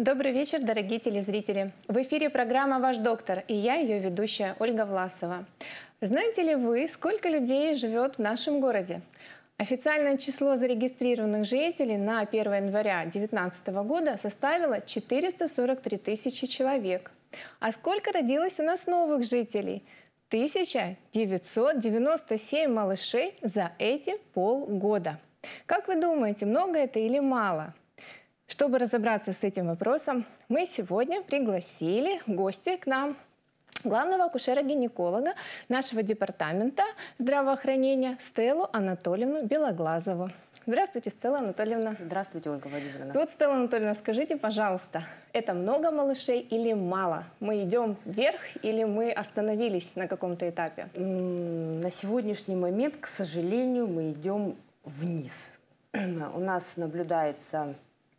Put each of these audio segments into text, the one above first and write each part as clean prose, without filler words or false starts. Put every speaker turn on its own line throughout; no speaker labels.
Добрый вечер, дорогие телезрители. В эфире программа «Ваш доктор» и я, ее ведущая Ольга Власова. Знаете ли вы, сколько людей живет в нашем городе? Официальное число зарегистрированных жителей на 1 января 2019 года составило 443 тысячи человек. А сколько родилось у нас новых жителей? 1997 малышей за эти полгода. Как вы думаете, много это или мало? Чтобы разобраться с этим вопросом, мы сегодня пригласили в гости к нам главного акушера-гинеколога нашего департамента здравоохранения Стеллу Анатольевну Белоглазову. Здравствуйте, Стелла Анатольевна.
Здравствуйте, Ольга Владимировна.
Вот, Стелла Анатольевна, скажите, пожалуйста, это много малышей или мало? Мы идем вверх или мы остановились на каком-то этапе?
На сегодняшний момент, к сожалению, мы идем вниз. У нас наблюдается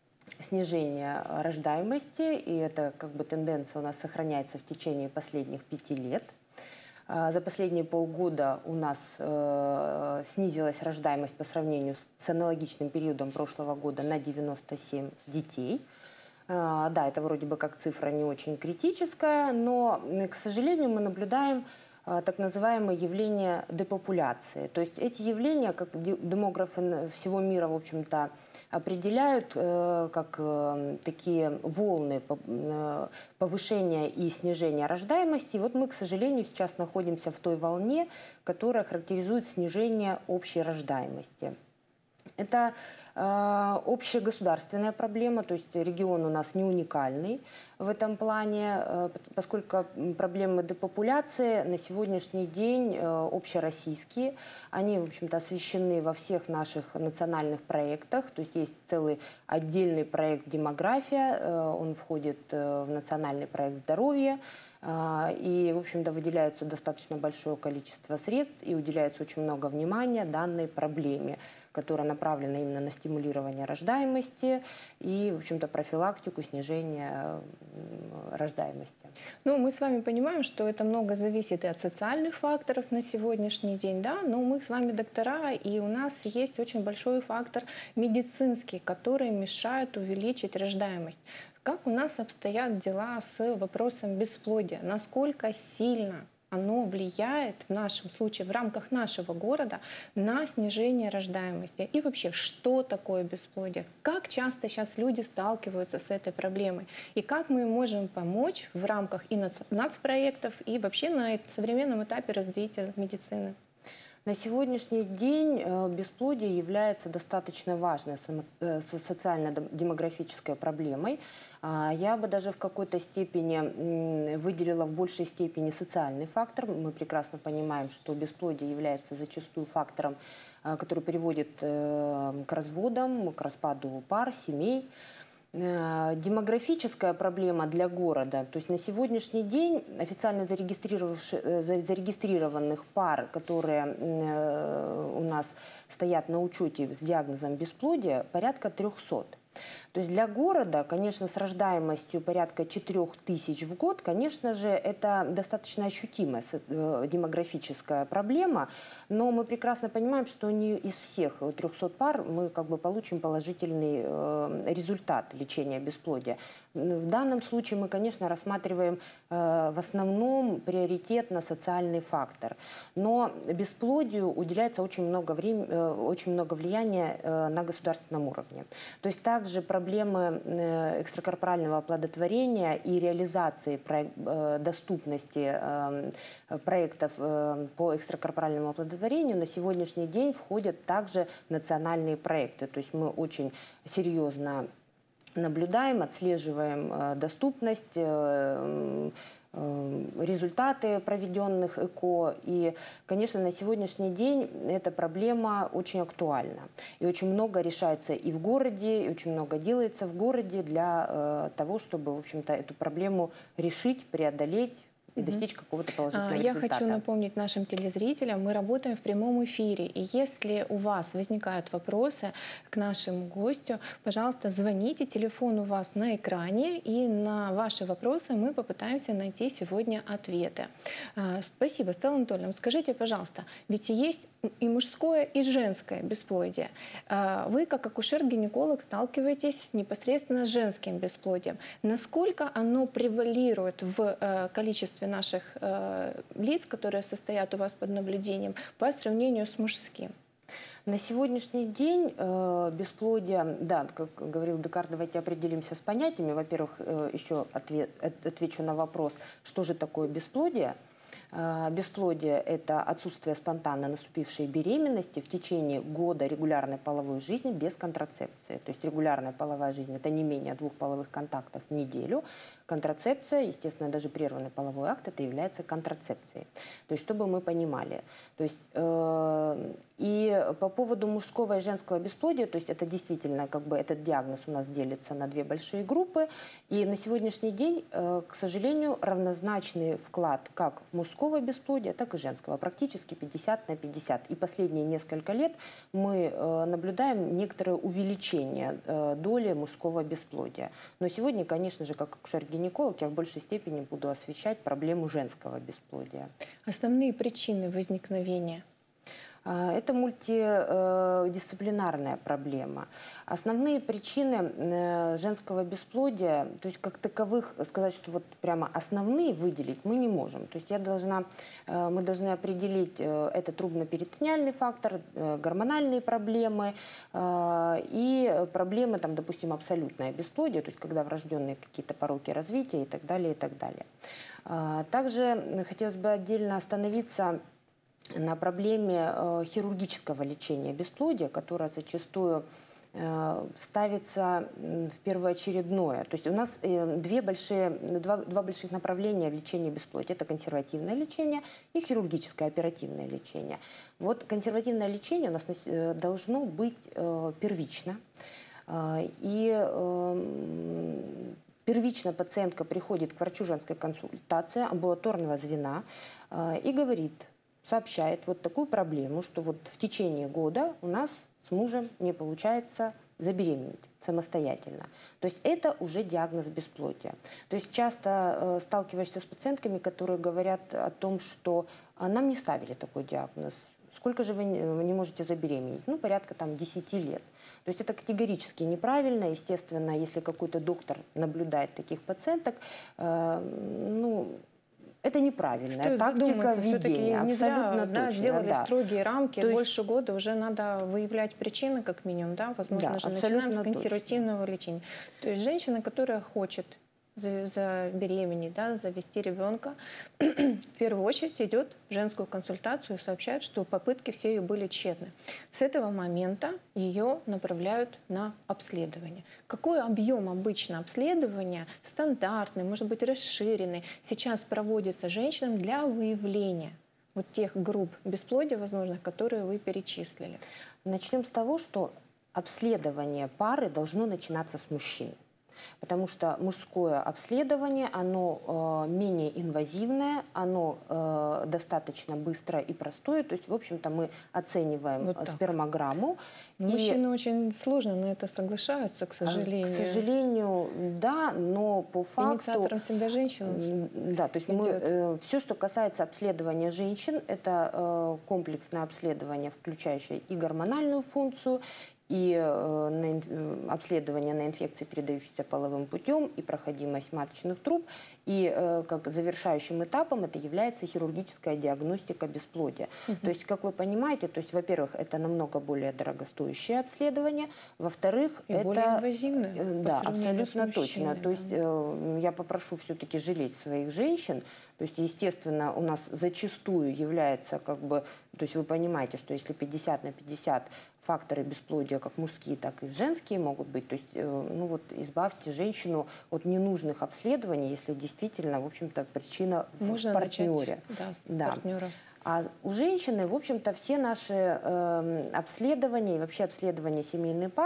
снижение рождаемости, и эта тенденция у нас сохраняется в течение последних 5 лет. За последние полгода у нас снизилась рождаемость по сравнению с аналогичным периодом прошлого года на 97 детей. Да, это вроде бы как цифра не очень критическая, но, к сожалению, мы наблюдаем так называемые явления депопуляции. То есть эти явления, как демографы всего мира, в общем-то, определяют как такие волны повышения и снижения рождаемости. И вот мы, к сожалению, сейчас находимся в той волне, которая характеризует снижение общей рождаемости. Это общегосударственная проблема, то есть регион у нас не уникальный в этом плане, поскольку проблемы депопуляции на сегодняшний день общероссийские. Они, в общем-то, освещены во всех наших национальных проектах. То есть есть целый отдельный проект «Демография», он входит в национальный проект «Здоровье». И, в общем-то, выделяется достаточно большое количество средств и уделяется очень много внимания данной проблеме, которая направлена именно на стимулирование рождаемости и, в общем-то, профилактику снижения рождаемости.
Ну, мы с вами понимаем, что это много зависит и от социальных факторов на сегодняшний день, да, но мы с вами доктора, и у нас есть очень большой фактор медицинский, который мешает увеличить рождаемость. Как у нас обстоят дела с вопросом бесплодия? Насколько сильно оно влияет в нашем случае, в рамках нашего города, на снижение рождаемости? И вообще, что такое бесплодие? Как часто сейчас люди сталкиваются с этой проблемой? И как мы можем помочь в рамках и нацпроектов, и вообще на современном этапе развития медицины?
На сегодняшний день бесплодие является достаточно важной социально-демографической проблемой. Я бы даже в какой-то степени выделила в большей степени социальный фактор. Мы прекрасно понимаем, что бесплодие является зачастую фактором, который приводит к разводам, к распаду пар, семей. Демографическая проблема для города, то есть на сегодняшний день официально зарегистрированных пар, которые у нас стоят на учете с диагнозом бесплодия, порядка 300. То есть для города, конечно, с рождаемостью порядка 4000 в год, конечно же, это достаточно ощутимая демографическая проблема, но мы прекрасно понимаем, что не из всех 300 пар мы получим положительный результат лечения бесплодия. В данном случае мы, конечно, рассматриваем в основном приоритетно социальный фактор, но бесплодию уделяется очень много влияния на государственном уровне. То есть также проблемы экстракорпорального оплодотворения и реализации доступности проектов по экстракорпоральному оплодотворению на сегодняшний день входят также национальные проекты. То есть мы очень серьезно наблюдаем, отслеживаем доступность, результаты проведенных ЭКО. И, конечно, на сегодняшний день эта проблема очень актуальна. И очень много решается и в городе, и очень много делается в городе для того, чтобы, в общем-то, эту проблему решить, преодолеть и достичь какого-то положительного
Я
результата.
хочу напомнить нашим телезрителям, мы работаем в прямом эфире. И если у вас возникают вопросы к нашему гостю, пожалуйста, звоните, телефон у вас на экране, и на ваши вопросы мы попытаемся найти сегодня ответы. Спасибо, Стелла Анатольевна. Вот скажите, пожалуйста, ведь есть и мужское, и женское бесплодие. Вы, как акушер-гинеколог, сталкиваетесь непосредственно с женским бесплодием. Насколько оно превалирует в количестве наших лиц, которые состоят у вас под наблюдением, по сравнению с мужским?
На сегодняшний день бесплодие, да, как говорил Декарт, давайте определимся с понятиями. Во-первых, еще отвечу на вопрос, что же такое бесплодие. Бесплодие – это отсутствие спонтанно наступившей беременности в течение года регулярной половой жизни без контрацепции. То есть регулярная половая жизнь – это не менее 2 половых контактов в неделю. Контрацепция, естественно, даже прерванный половой акт, это является контрацепцией. То есть, чтобы мы понимали. То есть, и по поводу мужского и женского бесплодия, то есть это действительно, как бы этот диагноз у нас делится на 2 большие группы. И на сегодняшний день, к сожалению, равнозначный вклад как мужского бесплодия, так и женского. Практически 50 на 50. И последние несколько лет мы наблюдаем некоторое увеличение доли мужского бесплодия. Но сегодня, конечно же, как акушер-гинеколог, я в большей степени буду освещать проблему женского бесплодия.
Основные причины возникновения?
Это мультидисциплинарная проблема. Основные причины женского бесплодия, то есть как таковых сказать, что вот прямо основные выделить мы не можем. То есть мы должны определить, это трубно-перитонеальный фактор, гормональные проблемы и проблемы, там, допустим, абсолютное бесплодие, то есть когда врожденные какие-то пороки развития и так далее, и так далее. Также хотелось бы отдельно остановиться на проблеме хирургического лечения бесплодия, которая зачастую ставится в первоочередное. То есть у нас два больших направления в лечении бесплодия. Это консервативное лечение и хирургическое оперативное лечение. Вот консервативное лечение у нас должно быть первично. И первично пациентка приходит к врачу женской консультации, амбулаторного звена и сообщает вот такую проблему, что вот в течение года у нас с мужем не получается забеременеть самостоятельно. То есть это уже диагноз бесплодия. То есть часто сталкиваешься с пациентками, которые говорят о том, что нам не ставили такой диагноз. Сколько же вы не можете забеременеть? Ну, порядка там 10 лет. То есть это категорически неправильно. Естественно, если какой-то доктор наблюдает таких пациенток, это неправильная тактика ведения.
Не зря,
точно,
сделали строгие рамки. То есть больше года уже надо выявлять причины, как минимум. Да? Возможно, же начинаем с консервативного лечения. То есть женщина, которая хочет забеременеть, завести ребенка, в первую очередь идет в женскую консультацию и сообщает, что попытки все ее были тщетны. С этого момента ее направляют на обследование. Какой объем обычно обследования, стандартный, может быть расширенный, сейчас проводится женщинам для выявления вот тех групп бесплодия возможных, которые вы перечислили?
Начнем с того, что обследование пары должно начинаться с мужчины. Потому что мужское обследование, оно менее инвазивное, оно достаточно быстрое и простое. То есть, в общем-то, мы оцениваем спермограмму.
Мужчины очень сложно на это соглашаются, к сожалению.
К сожалению, да, но по факту...
Инициатором всегда женщина.
Да, то есть все, что касается обследования женщин, это комплексное обследование, включающее и гормональную функцию, и обследование на инфекции, передающиеся половым путем, и проходимость маточных труб. И как завершающим этапом это является хирургическая диагностика бесплодия. То есть, как вы понимаете, то есть, во-первых, это намного более дорогостоящее обследование, во-вторых, это
более инвазивное.
Да, абсолютно точно. То есть я попрошу все-таки жалеть своих женщин. То есть, естественно, у нас зачастую является то есть вы понимаете, что если 50 на 50 факторы бесплодия, как мужские, так и женские могут быть, то есть, избавьте женщину от ненужных обследований, если действительно, в общем-то, причина в партнере.
Партнера.
А у женщины, в общем-то, все наши обследования и вообще обследования семейных пар,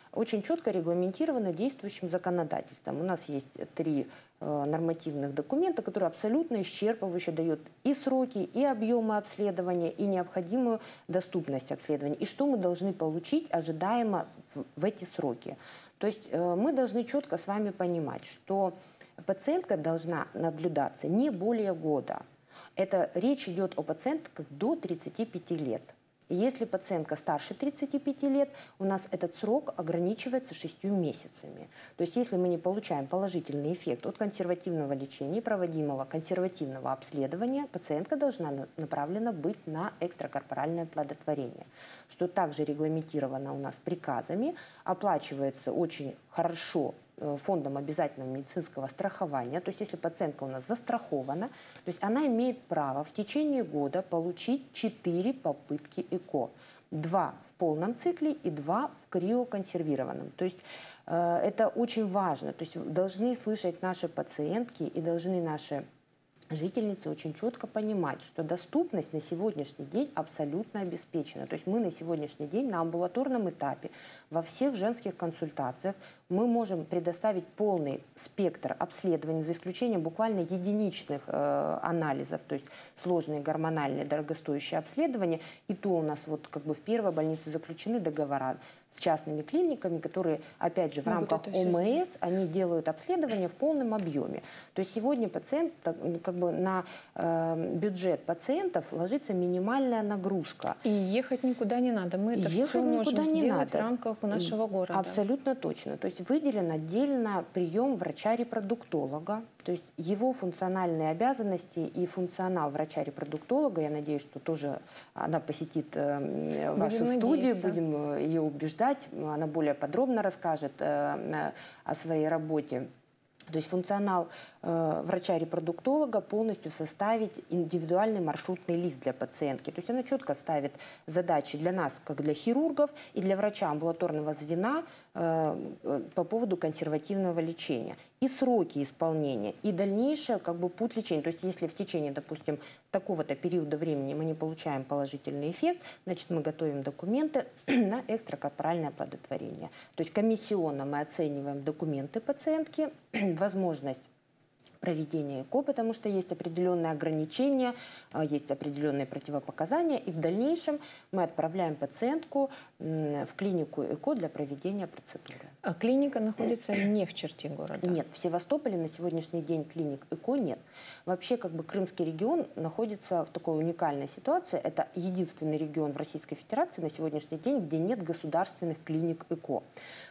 очень четко регламентировано действующим законодательством. У нас есть 3 нормативных документа, которые абсолютно исчерпывающе дают и сроки, и объемы обследования, и необходимую доступность обследования, и что мы должны получить ожидаемо в эти сроки. То есть мы должны четко с вами понимать, что пациентка должна наблюдаться не более года. Это речь идет о пациентках до 35 лет. И если пациентка старше 35 лет, у нас этот срок ограничивается 6 месяцами. То есть если мы не получаем положительный эффект от консервативного лечения, проводимого консервативного обследования, пациентка должна направлена быть на экстракорпоральное оплодотворение, что также регламентировано у нас приказами, оплачивается очень хорошо фондом обязательного медицинского страхования. То есть если пациентка у нас застрахована, то есть она имеет право в течение года получить 4 попытки ЭКО. 2 в полном цикле и 2 в криоконсервированном. То есть это очень важно. То есть должны слышать наши пациентки и должны наши жительницы очень четко понимать, что доступность на сегодняшний день абсолютно обеспечена. То есть мы на сегодняшний день на амбулаторном этапе во всех женских консультациях мы можем предоставить полный спектр обследований, за исключением буквально единичных анализов, то есть сложные гормональные дорогостоящие обследования. И то у нас вот как бы в первой больнице заключены договора с частными клиниками, которые, опять же, в рамках ОМС, они делают обследование в полном объеме. То есть сегодня пациент, как бы на бюджет пациентов ложится минимальная нагрузка.
И ехать никуда не надо. Мы это все можем сделать в рамках нашего города.
Абсолютно точно. То есть выделен отдельно прием врача-репродуктолога. То есть его функциональные обязанности и функционал врача-репродуктолога, я надеюсь, что тоже она посетит вашу студию, будем ее убеждать, она более подробно расскажет о своей работе. То есть функционал врача-репродуктолога полностью составить индивидуальный маршрутный лист для пациентки. То есть она четко ставит задачи для нас, как для хирургов, и для врача амбулаторного звена по поводу консервативного лечения. И сроки исполнения, и дальнейшее как бы путь лечения. То есть если в течение, допустим, такого-то периода времени мы не получаем положительный эффект, значит мы готовим документы на экстракорпоральное оплодотворение. То есть комиссионно мы оцениваем документы пациентки, возможность проведения ЭКО, потому что есть определенные ограничения, есть определенные противопоказания, и в дальнейшем мы отправляем пациентку в клинику ЭКО для проведения процедуры.
А клиника находится не в черте города?
Нет, в Севастополе на сегодняшний день клиник ЭКО нет. Вообще, как бы Крымский регион находится в такой уникальной ситуации. Это единственный регион в Российской Федерации на сегодняшний день, где нет государственных клиник ЭКО.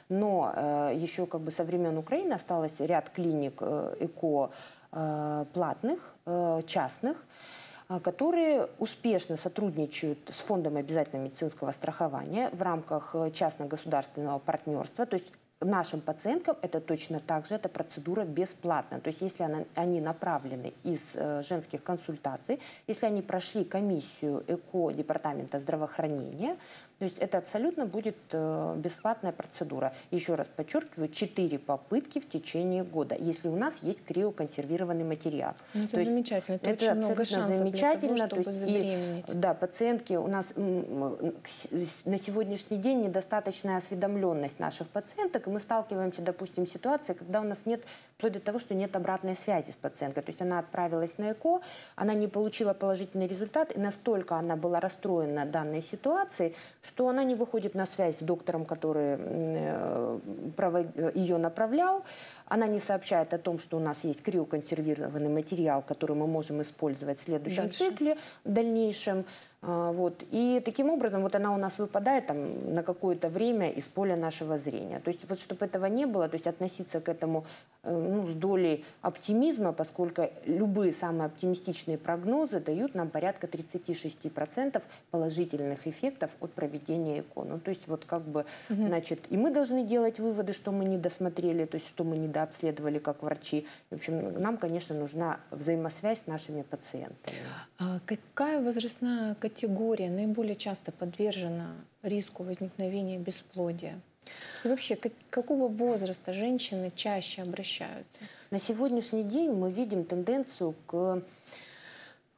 Но еще как бы со времен Украины осталось ряд клиник ЭКО платных, частных, которые успешно сотрудничают с Фондом обязательного медицинского страхования в рамках частно-государственного партнерства. То есть нашим пациенткам это точно так же, эта процедура бесплатна. То есть если они направлены из женских консультаций, если они прошли комиссию ЭКО Департамента здравоохранения, то есть это абсолютно будет бесплатная процедура. Еще раз подчеркиваю, 4 попытки в течение года, если у нас есть криоконсервированный материал.
Ну, это замечательно, это очень много шансов
замечательно.
для того, чтобы забеременеть.
Да, пациентки, у нас на сегодняшний день недостаточная осведомленность наших пациенток, и мы сталкиваемся, допустим, с ситуацией, когда у нас нет, вплоть до того, что нет обратной связи с пациенткой. То есть она отправилась на ЭКО, она не получила положительный результат, и настолько она была расстроена данной ситуацией, что она не выходит на связь с доктором, который ее направлял. Она не сообщает о том, что у нас есть криоконсервированный материал, который мы можем использовать в следующем цикле, в дальнейшем. Вот. И таким образом вот она у нас выпадает там, на какое-то время из поля нашего зрения. То есть вот чтобы этого не было, то есть относиться к этому с долей оптимизма, поскольку любые самые оптимистичные прогнозы дают нам порядка 36% положительных эффектов от проведения ЭКО. Ну, то есть вот как бы, значит, и мы должны делать выводы, что мы не досмотрели, то есть что мы недообследовали как врачи. В общем, нам, конечно, нужна взаимосвязь с нашими пациентами.
А какая возрастная категория наиболее часто подвержена риску возникновения бесплодия? И вообще, какого возраста женщины чаще обращаются?
На сегодняшний день мы видим тенденцию к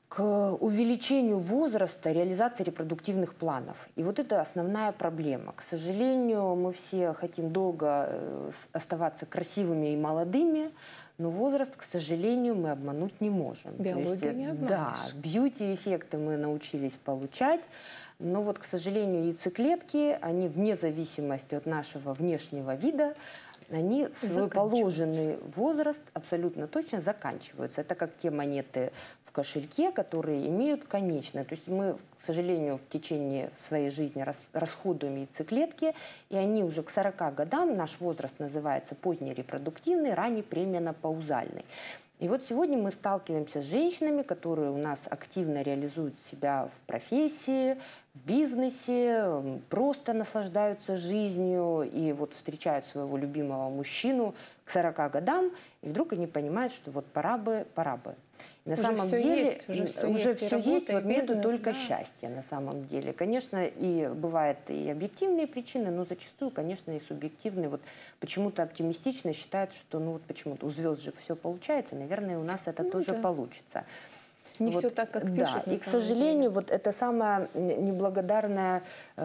к увеличению возраста реализации репродуктивных планов. И вот это основная проблема. К сожалению, мы все хотим долго оставаться красивыми и молодыми, но возраст, к сожалению, мы обмануть не можем.
Биологию не обманешь.
Да, бьюти-эффекты мы научились получать, но вот, к сожалению, яйцеклетки, они вне зависимости от нашего внешнего вида, они в свой положенный возраст абсолютно точно заканчиваются. Это как те монеты в кошельке, которые имеют конечное. То есть мы, к сожалению, в течение своей жизни расходуем яйцеклетки, и они уже к 40 годам, наш возраст называется позднерепродуктивный, ранний пременопаузальный. И вот сегодня мы сталкиваемся с женщинами, которые у нас активно реализуют себя в профессии, в бизнесе, просто наслаждаются жизнью и вот встречают своего любимого мужчину к 40 годам, и вдруг они понимают, что вот пора бы. И на самом деле уже все есть, вот нету только счастья на самом деле. Конечно, и бывают и объективные причины, но зачастую, конечно, и субъективные. Вот почему-то оптимистично считают, что ну вот почему-то у звезд же все получается, наверное, у нас это тоже получится.
Не
вот,
все так, как
да,
пишут.
И, к сожалению, вот это самая неблагодарная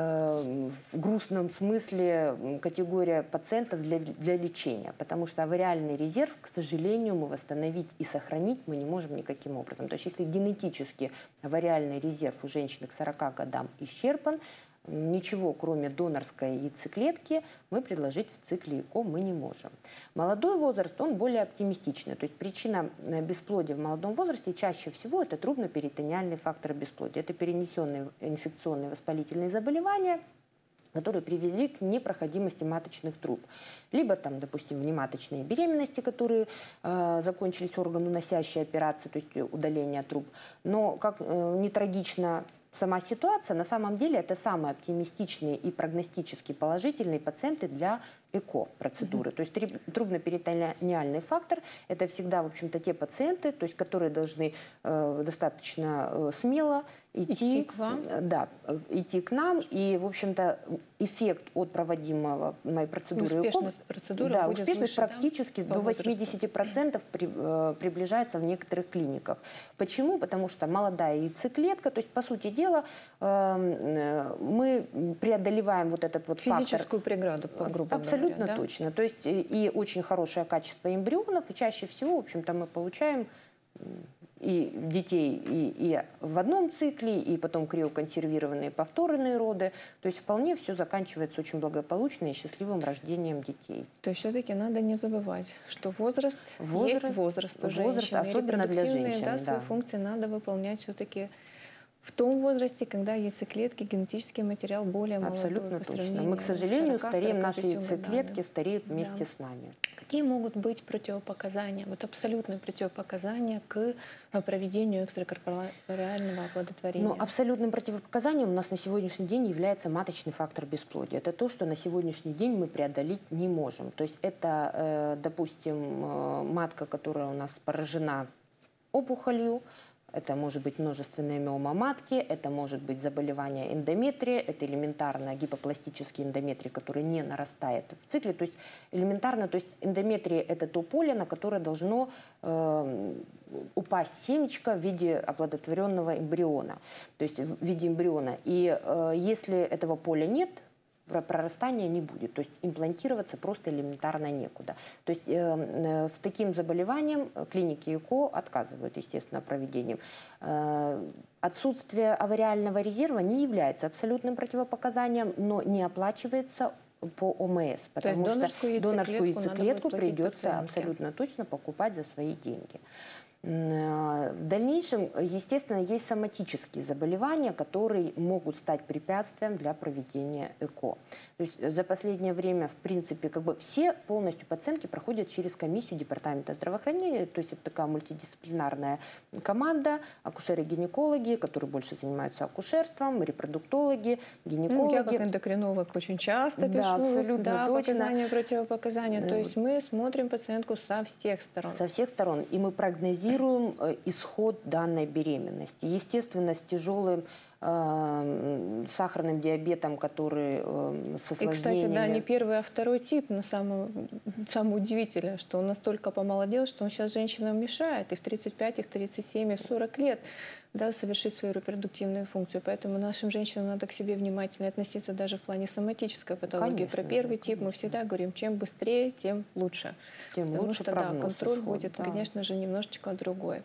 в грустном смысле категория пациентов для лечения. Потому что авариальный резерв, к сожалению, мы восстановить и сохранить мы не можем никаким образом. То есть если генетически авариальный резерв у женщины к 40 годам исчерпан, ничего, кроме донорской яйцеклетки, мы предложить в цикле ЭКО мы не можем. Молодой возраст, он более оптимистичный. То есть причина бесплодия в молодом возрасте чаще всего это трубно-перитониальный фактор бесплодия. Это перенесенные инфекционные воспалительные заболевания, которые привели к непроходимости маточных труб. Либо, там, допустим, внематочные беременности, которые закончились органоносящей операцией, то есть удаление труб. Но, как не трагично сама ситуация, на самом деле это самые оптимистичные и прогностически положительные пациенты для ЭКО-процедуры. То есть трубно-перитониальный фактор – это всегда, в общем-то, те пациенты, то есть, которые должны достаточно смело идти к вам. Да, идти к нам. И, в общем-то, эффект от проводимого моей процедуры
успешность процедуры
да,
будет
успешность
выше,
практически
да,
до 80% приближается в некоторых клиниках. Почему? Потому что молодая яйцеклетка, то есть, по сути дела, мы преодолеваем вот этот вот
физическую преграду, грубо
абсолютно
говоря, да?
точно. То есть и очень хорошее качество эмбрионов, и чаще всего, в общем-то, мы получаем и детей и в одном цикле, и потом криоконсервированные повторные роды. То есть вполне все заканчивается очень благополучно и счастливым рождением детей.
То есть все-таки надо не забывать, что возраст есть возраст у женщин.
Особенно для женщин.
Да, свои функции надо выполнять все-таки в том возрасте, когда яйцеклетки, генетический материал более молодой.
Абсолютно точно. Мы, к сожалению, стареем, наши яйцеклетки стареют вместе с нами.
Какие могут быть противопоказания, вот абсолютные противопоказания к проведению экстракорпорального оплодотворения?
Ну, абсолютным противопоказанием у нас на сегодняшний день является маточный фактор бесплодия. Это то, что на сегодняшний день мы преодолеть не можем. То есть это, допустим, матка, которая у нас поражена опухолью, это может быть множественная миома матки, это может быть заболевание эндометрия, это элементарно гипопластический эндометрий, который не нарастает в цикле. То есть элементарно, то есть эндометрия – это то поле, на которое должно упасть семечко в виде оплодотворенного эмбриона, то есть в виде эмбриона. И если этого поля нет, прорастания не будет. То есть имплантироваться просто элементарно некуда. То есть с таким заболеванием клиники ЭКО отказывают, естественно, проведением. Отсутствие авариального резерва не является абсолютным противопоказанием, но не оплачивается по ОМС, потому что донорскую яйцеклетку придется абсолютно точно покупать за свои деньги. В дальнейшем, естественно, есть соматические заболевания, которые могут стать препятствием для проведения ЭКО. То есть за последнее время, в принципе, как бы все полностью пациентки проходят через комиссию департамента здравоохранения. То есть это такая мультидисциплинарная команда, акушеры-гинекологи, которые больше занимаются акушерством, репродуктологи, гинекологи.
Ну, я как эндокринолог очень часто пишу
абсолютно точно.
Показания, противопоказания. То есть мы смотрим пациентку со всех сторон.
Со всех сторон. И мы прогнозируем исход данной беременности. Естественно, с тяжелым сахарным диабетом, который с осложнениями.
И, кстати, да, не первый, а второй тип. Но самое удивительное, что он настолько помолодел, что он сейчас женщинам мешает и в 35, и в 37, и в 40 лет. да, совершить свою репродуктивную функцию. Поэтому нашим женщинам надо к себе внимательно относиться даже в плане соматической патологии.
Конечно
Про первый
же,
тип мы всегда говорим, чем быстрее, тем лучше.
Тем
Потому
лучше
что,
прогноз
да, контроль
исход,
будет,
да.
конечно же, немножечко другой.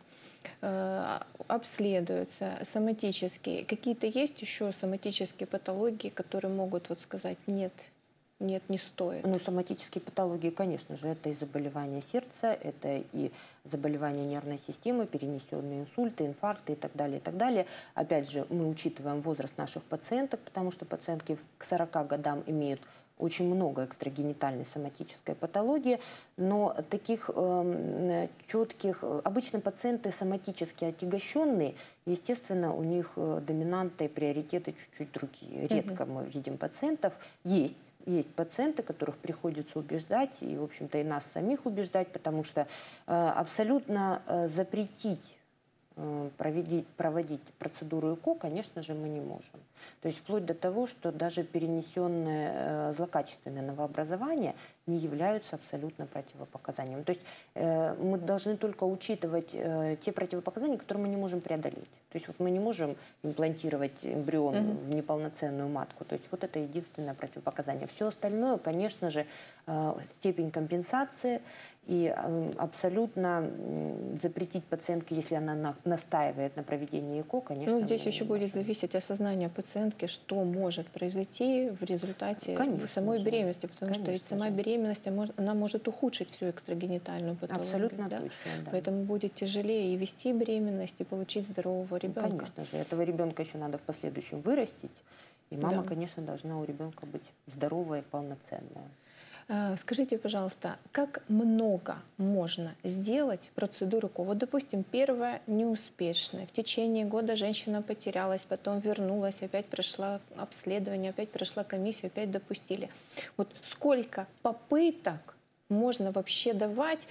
Обследуются соматические. Какие-то есть еще соматические патологии, которые могут вот сказать нет, нет, не стоит?
Ну, соматические патологии, конечно же, это и заболевания сердца, это и заболевания нервной системы, перенесенные инсульты, инфаркты и так далее, и так далее. Опять же, мы учитываем возраст наших пациенток, потому что пациентки к 40 годам имеют очень много экстрагенитальной соматической патологии, но таких четких... Обычно пациенты соматически отягощенные, естественно, у них доминанты и приоритеты чуть-чуть другие. Редко мы видим пациентов. Есть пациенты, которых приходится убеждать, и, в общем-то, и нас самих убеждать, потому что абсолютно запретить проводить процедуру ЭКО, конечно же, мы не можем. То есть вплоть до того, что даже перенесенные злокачественные новообразования не являются абсолютно противопоказанием. То есть мы должны только учитывать те противопоказания, которые мы не можем преодолеть. То есть вот мы не можем имплантировать эмбрион в неполноценную матку. То есть вот это единственное противопоказание. Все остальное, конечно же, степень компенсации и абсолютно запретить пациентке, если она настаивает на проведении ЭКО, конечно.
Ну, здесь еще будет зависеть осознание пациентки, что может произойти в результате самой беременности, потому что ведь сама беременность, она может ухудшить всю экстрагенитальную патологию.
Абсолютно
да?
точно, да.
Поэтому будет тяжелее и вести беременность, и получить здорового ребенка.
Конечно же, этого ребенка еще надо в последующем вырастить, и мама,
Да.
конечно, должна у ребенка быть здоровая и полноценная.
Скажите, пожалуйста, как много можно сделать процедуру ЭКО? Вот, допустим, первая неуспешная. В течение года женщина потерялась, потом вернулась, опять прошла обследование, опять прошла комиссию, опять допустили. Вот сколько попыток можно вообще давать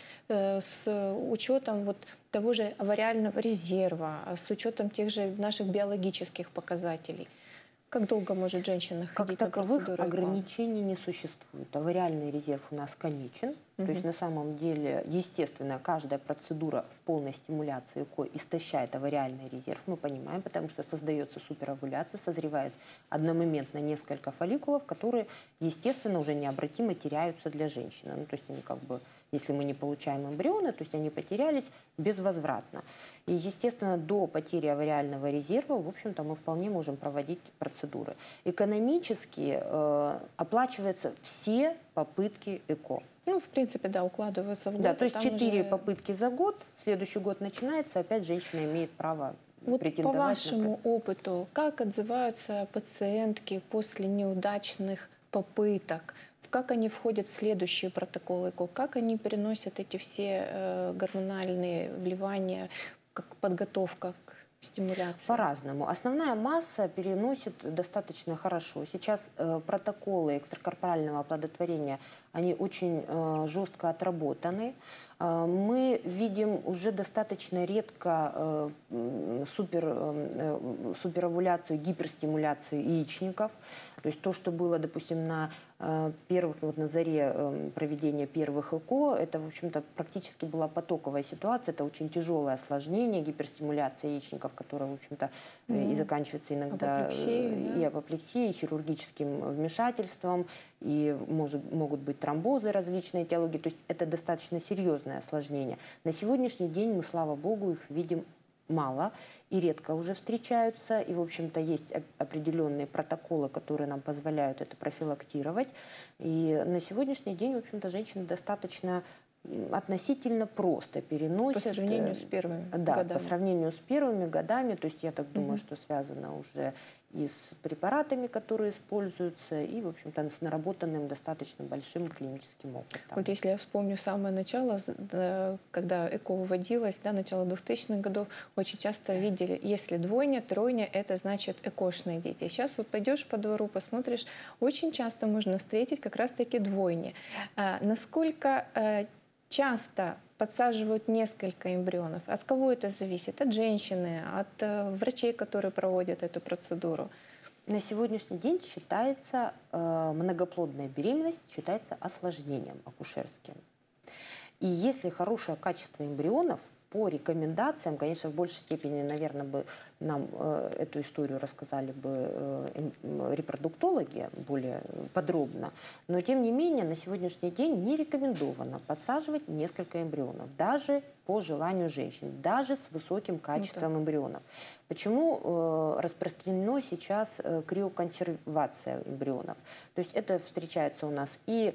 с учетом вот того же авариального резерва, с учетом тех же наших биологических показателей? Как долго может женщина ходить на процедуру ЭКО?
Как таковых ограничений не существует. Авариальный резерв у нас конечен. То есть на самом деле, естественно, каждая процедура в полной стимуляции ЭКО истощает авариальный резерв. Мы понимаем, потому что создается суперовуляция, созревает одномоментно несколько фолликулов, которые, естественно, уже необратимо теряются для женщины. Ну, то есть они как бы, если мы не получаем эмбрионы, то есть они потерялись безвозвратно. И, естественно, до потери авариального резерва, в общем-то, мы вполне можем проводить процедуры. Экономически оплачиваются все попытки ЭКО.
Ну, в принципе, да, укладываются в год.
Да, то есть 4
уже...
попытки за год, следующий год начинается, опять женщина имеет право
вот
претендовать.
По вашему опыту, как отзываются пациентки после неудачных попыток? Как они входят в следующие протоколы ЭКО? Как они переносят эти все гормональные вливания, как подготовка к стимуляции?
По-разному. Основная масса переносит достаточно хорошо. Сейчас протоколы экстракорпорального оплодотворения, они очень жестко отработаны. Мы видим уже достаточно редко суперовуляцию, гиперстимуляцию яичников. То есть то, что было, допустим, на на заре проведения первых ЭКО, это, в общем-то, практически была потоковая ситуация. Это очень тяжелое осложнение, гиперстимуляция яичников, которая, в общем-то, и заканчивается иногда и апоплексией, и хирургическим вмешательством, и могут быть тромбозы, различные этиологии. То есть это достаточно серьезное осложнение. На сегодняшний день мы, слава богу, их видим мало и редко уже встречаются. И, в общем-то, есть определенные протоколы, которые нам позволяют это профилактировать. И на сегодняшний день, в общем-то, женщины достаточно относительно просто переносят.
По сравнению с первыми годами.
По сравнению с первыми годами. То есть я так думаю, что связано уже и с препаратами, которые используются, и, в общем-то, с наработанным достаточно большим клиническим опытом.
Вот если я вспомню самое начало, когда ЭКО вводилось, начало 2000-х годов, очень часто видели, если двойня, тройня, это значит ЭКОшные дети. Сейчас вот пойдешь по двору, посмотришь, очень часто можно встретить как раз-таки двойни. Насколько часто подсаживают несколько эмбрионов? От кого это зависит? От женщины, от врачей, которые проводят эту процедуру?
На сегодняшний день считается многоплодная беременность считается осложнением акушерским. И если хорошее качество эмбрионов, по рекомендациям, конечно, в большей степени, наверное, бы нам эту историю рассказали бы репродуктологи более подробно, но тем не менее на сегодняшний день не рекомендовано подсаживать несколько эмбрионов, даже по желанию женщин, даже с высоким качеством эмбрионов. Почему распространено сейчас криоконсервация эмбрионов? То есть это встречается у нас и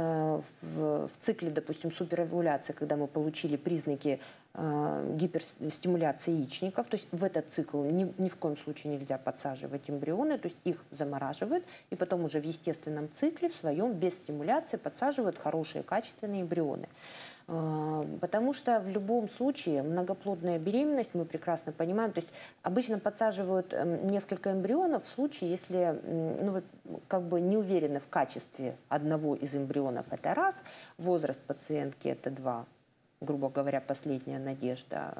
в цикле, допустим, суперовуляции, когда мы получили признаки гиперстимуляции яичников, то есть в этот цикл ни в коем случае нельзя подсаживать эмбрионы, то есть их замораживают, и потом уже в естественном цикле, в своем, без стимуляции подсаживают хорошие качественные эмбрионы. Потому что в любом случае многоплодная беременность, мы прекрасно понимаем, то есть обычно подсаживают несколько эмбрионов в случае, если вы как бы не уверены в качестве одного из эмбрионов, это раз, возраст пациентки это два, грубо говоря, последняя надежда.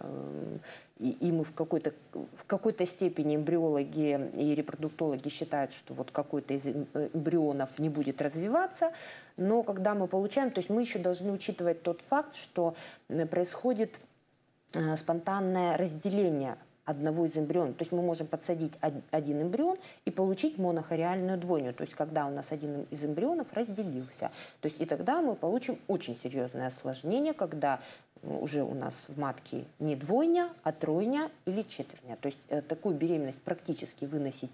И мы в какой-то степени эмбриологи и репродуктологи считают, что вот какой-то из эмбрионов не будет развиваться. Но когда мы получаем, то есть мы еще должны учитывать тот факт, что происходит спонтанное разделение одного из эмбрионов. То есть мы можем подсадить один эмбрион и получить монохориальную двойню. То есть когда у нас один из эмбрионов разделился. То есть и тогда мы получим очень серьезное осложнение, когда уже у нас в матке не двойня, а тройня или четверня. То есть такую беременность практически выносить,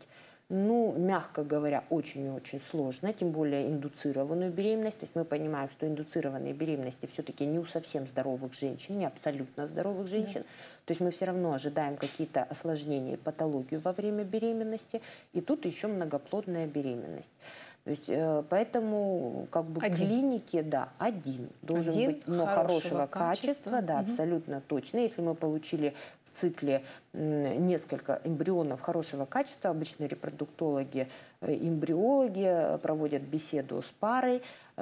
мягко говоря, очень и очень сложно, тем более индуцированную беременность. То есть мы понимаем, что индуцированные беременности все-таки не у совсем здоровых женщин, не абсолютно здоровых женщин. То есть мы все равно ожидаем какие-то осложнения и патологию во время беременности. И тут еще многоплодная беременность. То есть, поэтому как бы клиники, да, один должен быть, но хорошего качества, да, абсолютно точно. Если мы получили в цикле несколько эмбрионов хорошего качества, обычно репродуктологи, эмбриологи проводят беседу с парой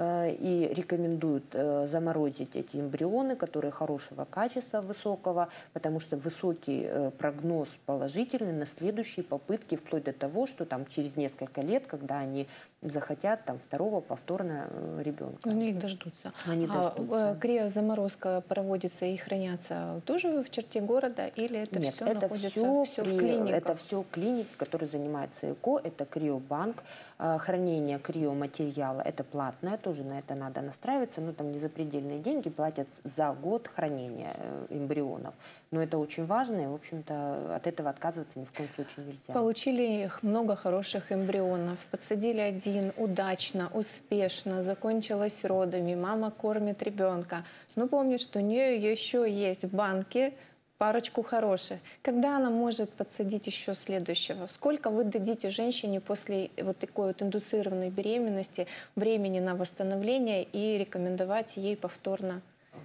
и рекомендуют заморозить эти эмбрионы, которые хорошего качества, высокого, потому что высокий прогноз положительный на следующие попытки, вплоть до того, что там через несколько лет, когда они захотят там второго повторно ребенка.
Они их дождутся.
Они дождутся.
Криозаморозка проводится и хранятся тоже в черте города, или это
Нет,
все
это
находится все в клиниках?
Это все клиники, которые занимаются ЭКО, это криобанк, хранение криоматериала, это платное, тоже на это надо настраиваться, но там не запредельные деньги, платят за год хранения эмбрионов. Но это очень важно, и, в общем-то, от этого отказываться ни в коем случае нельзя.
Получили их много хороших эмбрионов, подсадили один удачно, успешно, закончилось родами, мама кормит ребенка, но помнит, что у нее еще есть в банке парочку хороших. Когда она может подсадить еще следующего? Сколько вы дадите женщине после вот такой вот индуцированной беременности времени на восстановление и рекомендовать ей повторно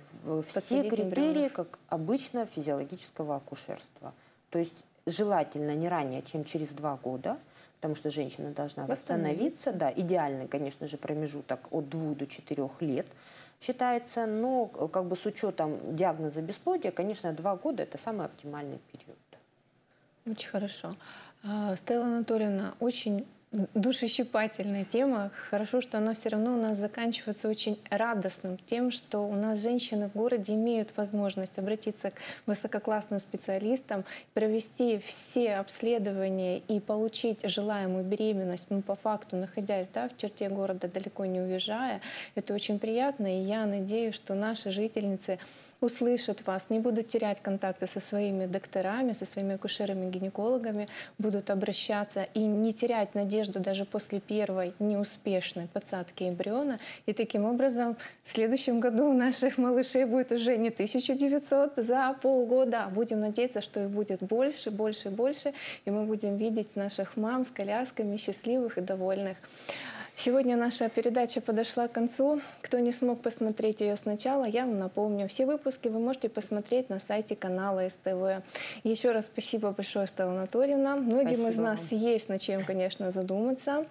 все критерии, как обычно, физиологического акушерства. То есть желательно не ранее, чем через 2 года, потому что женщина должна восстановиться. Да, идеальный, конечно же, промежуток от 2 до 4 лет считается, но как бы с учетом диагноза бесплодия, конечно, 2 года – это самый оптимальный период.
Очень хорошо. Стелла Анатольевна, очень душещипательная тема. Хорошо, что она все равно у нас заканчивается очень радостным тем, что у нас женщины в городе имеют возможность обратиться к высококлассным специалистам, провести все обследования и получить желаемую беременность, по факту, находясь в черте города, далеко не уезжая. Это очень приятно, и я надеюсь, что наши жительницы услышат вас, не будут терять контакты со своими докторами, со своими акушерами, гинекологами, будут обращаться и не терять надежду даже после первой неуспешной подсадки эмбриона. И таким образом в следующем году у наших малышей будет уже не 1900 за полгода, а будем надеяться, что их будет больше, больше, больше, и мы будем видеть наших мам с колясками счастливых и довольных. Сегодня наша передача подошла к концу. Кто не смог посмотреть ее сначала, я вам напомню. Все выпуски вы можете посмотреть на сайте канала СТВ. Еще раз спасибо большое, Стелла Анатольевна. Многим из нас есть над чем, конечно, задуматься.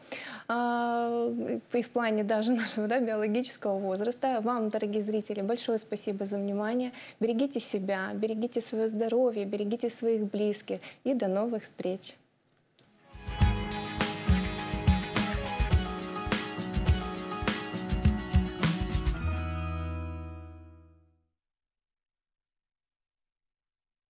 И в плане даже нашего биологического возраста. Вам, дорогие зрители, большое спасибо за внимание. Берегите себя, берегите свое здоровье, берегите своих близких. И до новых встреч!